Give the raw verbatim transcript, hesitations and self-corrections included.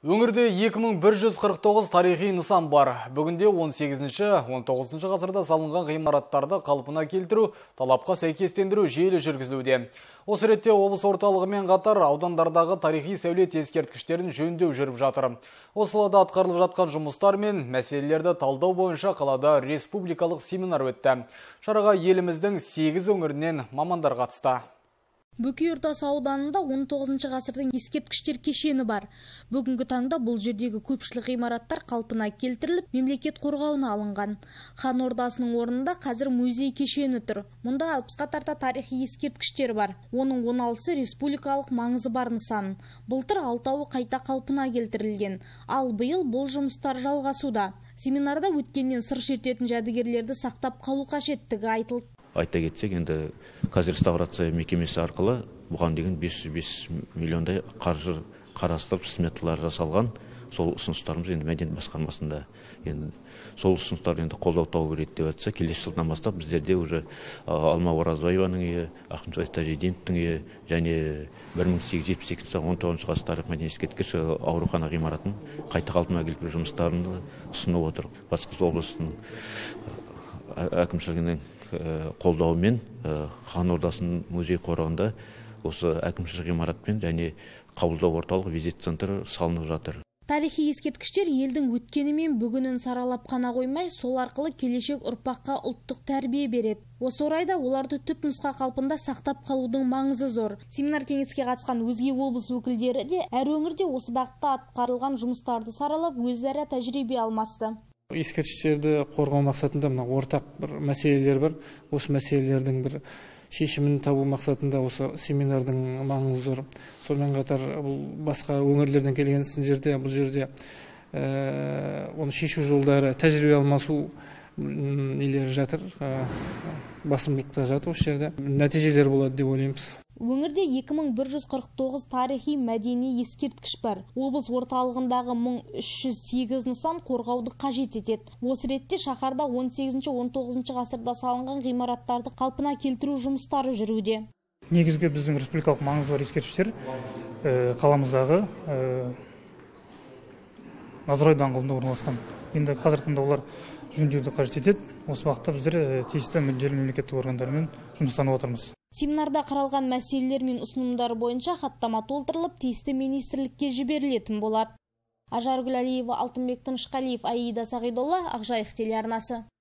Өңірде екі мың бір жүз қырық тоғыз тарихи нысан бар. Бүгінде он сегізінші он тоғызыншы ғасырда салынған ғимараттарды қалпына келтіру, талапқа сәйкестендіру жүйелі жүргізілуде. Осы ретте облыс орталығымен қатар аудандардағы тарихи сәулет ескерткіштерін жөндеу жүріп жатыр. Осы салада атқарылып жатқан жұмыстар мен мәселелерді талдау бойынша қалада республикалық семинар өтті. Шараға еліміздің сегіз өңірінен мамандар қатысты. Бөкей Ордасы ауданында он тоғызыншы ғасырдың ескерткіштер кешені бар. Бүгінгі таңда бұл жердегі көпшілік ғимараттар қалпына келтіріліп, мемлекет қорғауына алынған. Хан Ордасының орнында қазір музей кешені тұр. Мұнда алпысқа тарта тарихи ескерткіштер бар. Оның он алтысы республикалық маңызы бар нысан. Былтыр алтауы қайта қалпына келтірілген. Ал биыл бұл жұмыстар жалғасуда. Семинарда өткеннен сыр шертетін жәдігерлерді сақтап қалу қажеттігі айтылды. Айта кетсек, енді қазір реставрация мекемесі арқылы бұған деген бес жүз бес миллиондай қаржы қарастырып сметалар жасалған. Сол ұсыныстарымыз енді мәдениет басқармасында. Енді сол ұсыныстар енді қолдау тауып береді деп айтса, келесі жылдан бастап біздерде уже Алма Оразбаеваның үйі, Ақыншай Тажидиновтың үйі және бір мың сегіз жүз жетпіс екінші он тоғызыншы ғасыр тарих мәдени ескерткіш аурухана ғимаратын қайта қалпына келтіру жұмыстарын ұсынып отыр. Батыс Қазақстан облысының әкімшілігінің қолдауымен Хан Ордасының музей қорығында осы әкімшілік ғимаратпен және қабылдау орталық визит центр салынып жатыр. Тарихи ескерткіштер елдің өткені мен бүгінін саралап қана қоймай, сол арқылы келешек ұрпаққа ұлттық тәрбие береді. Осы орайда оларды түп нұсқа қалпында сақтап қалудың маңызы зор. Семинар кеңеске қатысқан өзге облыс өкілдері де әр өңірде осы бағытта атқарылған жұмыстарды саралап, өзара тәжірибе алмасты. Ескерткіштерді қорғау мақсатында мына ортақ бір мәселелер бар. Осы мәселелердің бір шешімін табу мақсатында осы семинардың маңызы зор. Сонымен қатар бұл басқа өңірлерден келген жерде бұл жерде оны шешу жолдары, тәжірибе алмасу нелері жатыр, басымдықта жатыр осы жерде. Нәтижелер болады деп ойлаймыз. Өңірде екі мың бір жүз қырық тоғыз тарихи мәдени ескерткіш бар. Облыс орталығындағы мың үш жүз сегіз нысан қорғауды қажет етеді. Осы ретте шаһарда он сегізінші он тоғызыншы ғасырда салынған ғимараттарды қалпына келтіру жұмыстары жүруде. Негізгі біздің республикалық маңызы бар ескерткіштер қаламыздағы Назарбаев даңғылында орналасқан. Енді қазіргі таңда олар жөндеуді қажет етеді. Осы уақытта біздер тиісті мүдделі мемлекеттік органдармен жұмыстанып отырмыз. Семинарда қаралған мәселелер мен ұсынымдар бойынша хаттама толтырылып, тиісті министрлікке жіберілетін болады. Ажаргүл Алиева, Алтынбек Тынышқалиев, Аида Сағидолла, Ақжайық телеарнасы.